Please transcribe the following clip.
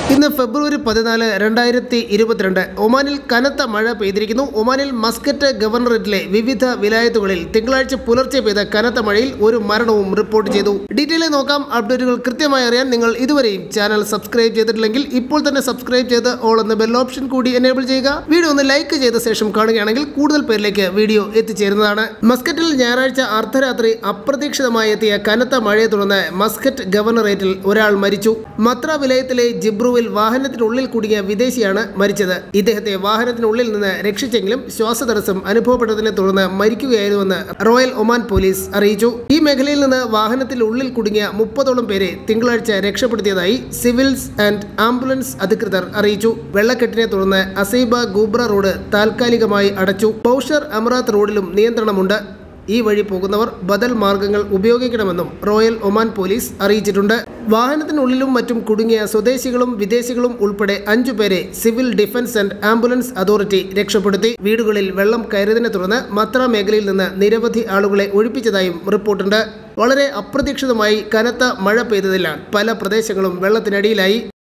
ഇന്ന് ഫെബ്രുവരി 14, 2022 ഒമാനിൽ കനത്ത മഴ പെയ്തിരിക്കുന്നു. ഒമാനിൽ മസ്കറ്റ് ഗവർണറേറ്റിലെ വിവിധ വിലായത്തുകളിൽ തിങ്കളാഴ്ച പുലർച്ചെ പെയ്ത കനത്ത മഴയിൽ ഒരു മരണവും റിപ്പോർട്ട് ചെയ്തു. ഡീറ്റെയിൽ നോക്കാം. അപ്ഡേറ്റുകൾ കൃത്യമായി അറിയാൻ നിങ്ങൾ ഇതുവരെയും ചാനൽ സബ്സ്ക്രൈബ് ചെയ്തിട്ടില്ലെങ്കിൽ ഇപ്പോൾ തന്നെ സബ്സ്ക്രൈബ് ചെയ്ത് ഓൾ എന്ന ബെൽ ഓപ്ഷൻ കൂടി എനേബിൾ ചെയ്യുക. വീഡിയോ ഒന്ന് ലൈക്ക് ചെയ്ത ശേഷം കാണുകയാണെങ്കിൽ കൂടുതൽ പേരിലേക്ക് വീഡിയോ എത്തിച്ചേരുന്നതാണ്. മസ്കറ്റിൽ ഞായറാഴ്ച അർദ്ധരാത്രി അപ്രതീക്ഷിതമായി എത്തിയ കനത്ത മഴയെ തുടർന്ന് മസ്കറ്റ് ഗവർണറേറ്റിൽ ഒരാൾ മരിച്ചു. മത്ര വിലയത്തിലെ ജിബ്രുവിൽ വാഹനത്തിനുള്ളിൽ കുടുങ്ങിയ വിദേശിയാണ് മരിച്ചത്. ഇദ്ദേഹത്തെ വാഹനത്തിനുള്ളിൽ നിന്ന് രക്ഷിച്ചെങ്കിലും ശ്വാസതടസ്സം അനുഭവപ്പെട്ടതിനെ തുടർന്ന് മരിക്കുകയായിരുന്നുവെന്ന് റോയൽ ഒമാൻ പോലീസ് അറിയിച്ചു. ഈ മേഖലയിൽ നിന്ന് വാഹനത്തിൽ ഉള്ളിൽ കുടുങ്ങിയ 30ഓളം പേരെ തിങ്കളാഴ്ച രക്ഷപ്പെടുത്തിയതായി സിവിൽസ് ആൻഡ് ആംബുലൻസ് അധികൃതർ അറിയിച്ചു. വെള്ളക്കെട്ടിനെ തുടർന്ന് അസൈബ ഗൂബ്ര റോഡ് താൽക്കാലികമായി അടച്ചു. ബൗഷർ അമറാത്ത് റോഡിലും നിയന്ത്രണമുണ്ട്. ഈ വഴി പോകുന്നവർ ബദൽ മാർഗങ്ങൾ ഉപയോഗിക്കണമെന്നും റോയൽ ഒമാൻ പോലീസ് അറിയിച്ചിട്ടുണ്ട്. വാഹനത്തിനുള്ളിലും മറ്റും കുടുങ്ങിയ സ്വദേശികളും വിദേശികളും ഉൾപ്പെടെ 5 പേരെ civil defence and ambulance authority രക്ഷപ്പെടുത്തി. വീടുകളിൽ വെള്ളം കയറിയതിനെ തുടർന്ന് മത്ര മേഖലയിൽ നിന്ന് നിരവധി ആളുകളെ ഒഴിപ്പിച്ചതായും റിപ്പോർട്ടുണ്ട്. വളരെ അപ്രതീക്ഷിതമായി കനത്ത മഴ പെയ്തതിനാൽ പല പ്രദേശങ്ങളും വെള്ളത്തിനടിയിലായി.